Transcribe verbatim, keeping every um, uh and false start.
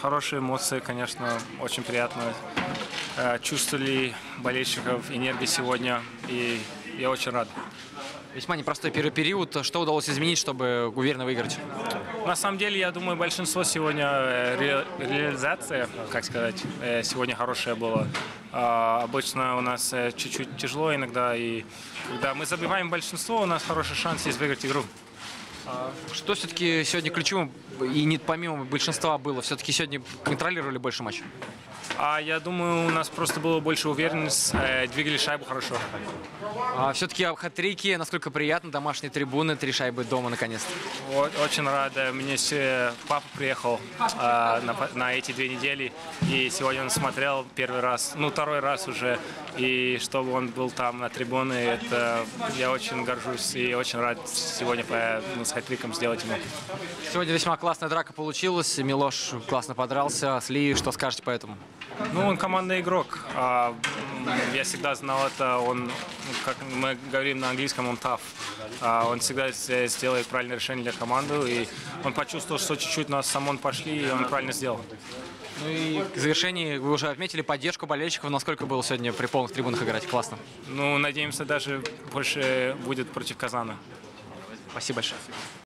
хорошие эмоции, конечно, очень приятно. Э, Чувствовали болельщиков, энергии сегодня, и я очень рад. Весьма непростой первый период. Что удалось изменить, чтобы уверенно выиграть? На самом деле, я думаю, большинство сегодня э, ре- реализация, как сказать, э, сегодня хорошая была. А, обычно у нас э, чуть-чуть тяжело иногда, и когда мы забиваем большинство, у нас хороший шанс есть выиграть игру. Что все-таки сегодня ключевым, и не помимо большинства было, все-таки сегодня контролировали больше матч? А я думаю, у нас просто было больше уверенности, э, двигали шайбу хорошо. А все-таки хат-трики, насколько приятно, домашние трибуны, три шайбы дома наконец-то. Вот, очень рад. Мне се- папа приехал а, на, по- на эти две недели, и сегодня он смотрел первый раз, ну второй раз уже, и чтобы он был там на трибуне, это я очень горжусь и очень рад сегодня по, ну, с хэт-триком сделать ему. Сегодня весьма классная драка получилась, Милош классно подрался с Ли, что скажете по этому? Ну, он командный игрок. А, м, я всегда знал это. Он, ну, как мы говорим на английском, он tough. А, он всегда с- сделает правильное решение для команды. И он почувствовал, что чуть-чуть нас самон пошли, и он правильно сделал. Ну и к завершению вы уже отметили поддержку болельщиков, насколько было сегодня при полных трибунах играть классно. Ну, надеемся, даже больше будет против Казана. Спасибо большое.